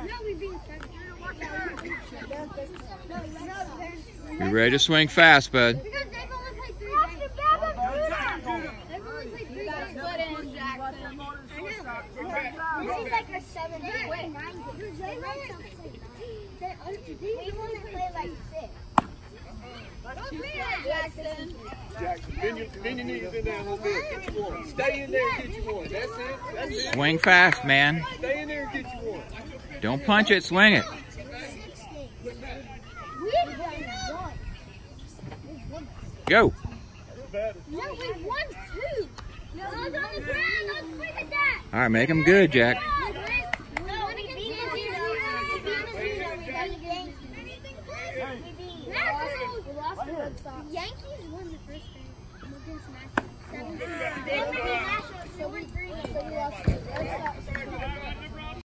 You ready to swing fast, bud? This is like a 7, 8, 9 game. We want to play like 6. Jackson, bend your knees in there a little bit. Get you one. Stay in there and get you one. That's it. That's it. Swing fast, man. Stay in there and get you one. Don't punch it, swing it. Go. No, we won 2. No, I was on the ground. Let's look at that. All right, make them good, Jack.